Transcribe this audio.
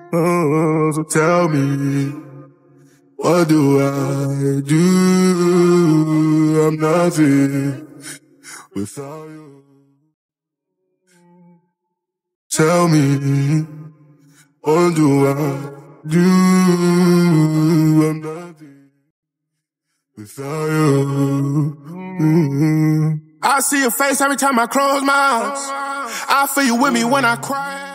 Oh, so tell me, what do I do? I'm nothing without you. Tell me, what do I do? I'm nothing without you. I see your face every time I close my eyes. I feel you with me when I cry.